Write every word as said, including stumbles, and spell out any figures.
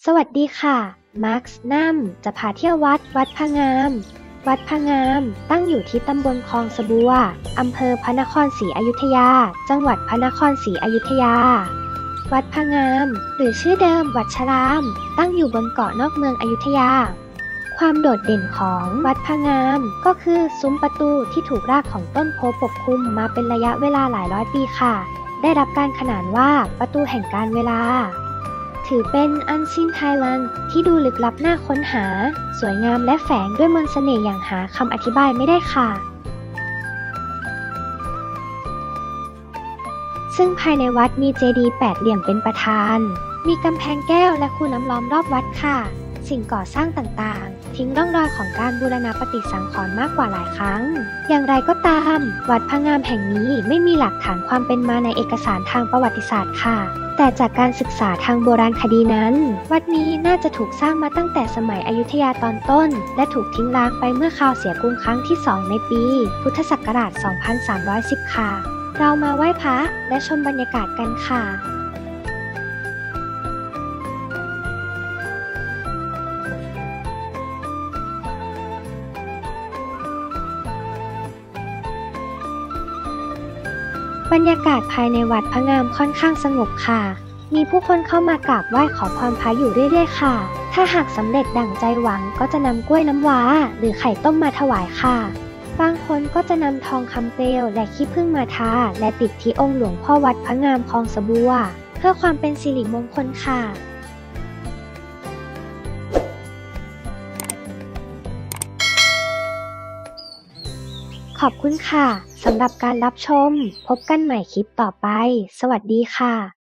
สวัสดีค่ะ มาร์คนัมจะพาเที่ยววัด วัดพะงาม วัดพะงาม ตั้งอยู่ที่ตำบลคลองสะบัว อำเภอพระนครศรีอยุธยา จังหวัดพระนครศรีอยุธยา วัดพะงาม หรือชื่อเดิมวัดชราม ตั้งอยู่บนเกาะนอกเมืองอยุธยา ความโดดเด่นของวัดพะงามก็คือซุ้มประตูที่ถูกรากของต้นโพปกคลุมมาเป็นระยะเวลาหลายร้อยปีค่ะ ได้รับการขนานว่าประตูแห่งการเวลา ถือเป็น Unseen Thailand ที่ดูลึกลับน่าค้นหา สวยงามและแฝงด้วยมนต์เสน่ห์อย่างหาคำอธิบายไม่ได้ค่ะ ซึ่งภายในวัดมีเจดีย์แปดเหลี่ยมเป็นประธาน มีกำแพงแก้วและคูน้ำล้อมรอบวัดค่ะ สิ่งก่อสร้างต่างๆ ทิ้งร่องรอยของการบูรณะปฏิสังขรณ์มากกว่าหลายครั้ง อย่างไรก็ตาม วัดพะงามแห่งนี้ไม่มีหลักฐานความเป็นมาในเอกสารทางประวัติศาสตร์ค่ะ แต่จากการศึกษาทางโบราณคดีนั้น วัดนี้น่าจะถูกสร้างมาตั้งแต่สมัยอยุธยาตอนต้น และถูกทิ้งร้างไปเมื่อคราวเสียกรุงครั้งที่สองในปี พุทธศักราช สองพันสามร้อยสิบ ค่ะ เรามาไหว้พระและชมบรรยากาศกันค่ะบรรยากาศภายในวัดพะงามค่อนข้างสงบค่ะ มีผู้คนเข้ามากราบไหว้ขอพรพระอยู่เรื่อยๆค่ะ ถ้าหากสำเร็จดั่งใจหวังก็จะนำกล้วยน้ำว้าหรือไข่ต้มมาถวายค่ะ บางคนก็จะนำทองคำเปลวและขี้ผึ้งมาทาและติดที่องค์หลวงพ่อวัดพะงามคลองสะบัว เพื่อความเป็นสิริมงคลค่ะ ขอบคุณค่ะสำหรับการรับชม พบกันใหม่คลิปต่อไป สวัสดีค่ะ